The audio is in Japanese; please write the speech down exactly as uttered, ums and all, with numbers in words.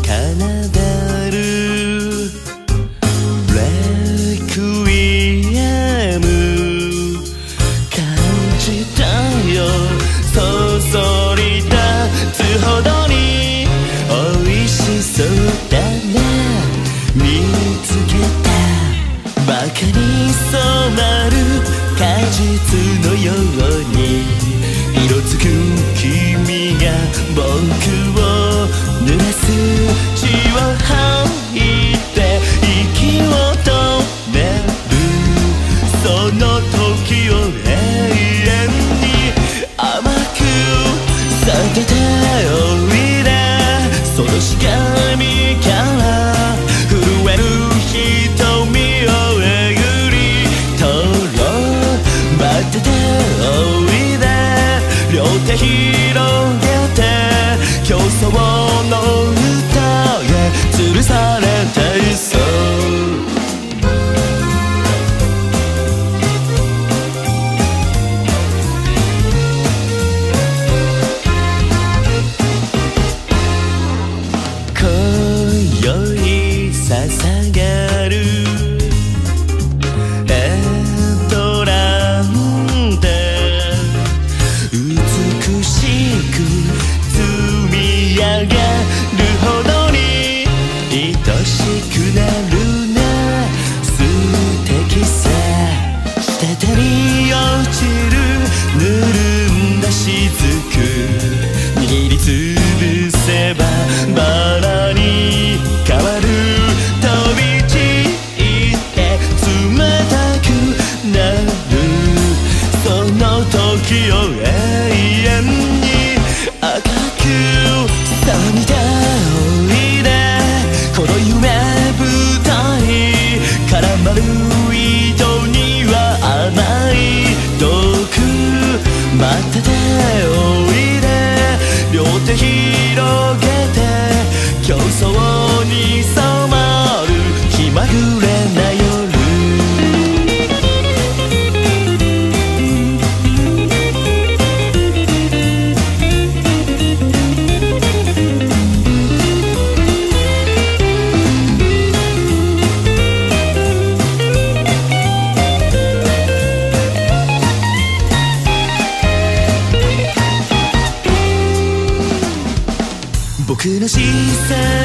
奏るレクイエム感じたよそそり立つほどに美味しそうだな見つけたバカに染まる果実のように色づく君が僕を濡らす血を吐いて息を止めるその時を永遠に甘く避けておいでそのしがらみから震える瞳をえぐり取ろう待ってておいで両手広げて競争の歌へ吊るされていそう今宵捧げるエトランテ美しく積み上げるほどに愛しくなるな素敵さ滴り落ちるぬるんだ雫握りつぶせばバラに変わる飛び散って冷たくなるその時を永遠に赤く染みておいでこの夢舞台絡まる糸には甘い毒待ってておいで両手広げて競争に染まる気まぐれな夜僕の視線